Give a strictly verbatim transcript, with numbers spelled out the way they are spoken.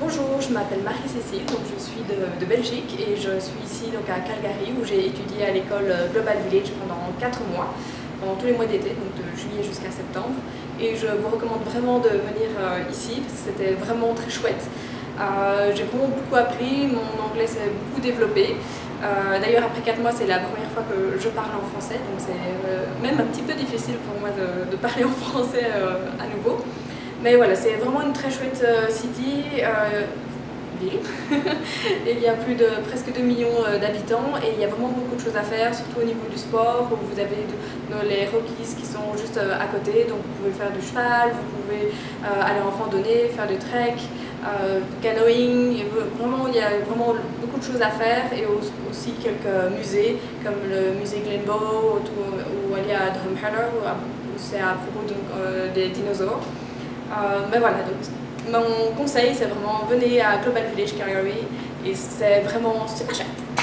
Bonjour, je m'appelle Marie-Cécile, donc je suis de, de Belgique et je suis ici donc à Calgary où j'ai étudié à l'école Global Village pendant quatre mois, pendant tous les mois d'été, donc de juillet jusqu'à septembre. Et je vous recommande vraiment de venir euh, ici, parce que c'était vraiment très chouette. Euh, j'ai vraiment beaucoup appris, mon anglais s'est beaucoup développé. Euh, D'ailleurs, après quatre mois, c'est la première fois que je parle en français, donc c'est euh, même un petit peu difficile pour moi de, de parler en français euh, à nouveau. Mais voilà, c'est vraiment une très chouette euh, city, euh, ville. Et il y a plus de presque deux millions euh, d'habitants et il y a vraiment beaucoup de choses à faire, surtout au niveau du sport, où vous avez de, de, les Rockies qui sont juste euh, à côté, donc vous pouvez faire du cheval, vous pouvez euh, aller en randonnée, faire du trek, euh, canoeing, et vraiment il y a vraiment beaucoup de choses à faire et aussi quelques musées comme le musée Glenbow ou aller à Drumheller où c'est à propos de, euh, des dinosaures. Euh, mais voilà, donc mon conseil c'est vraiment venez à Global Village Calgary et c'est vraiment super chouette.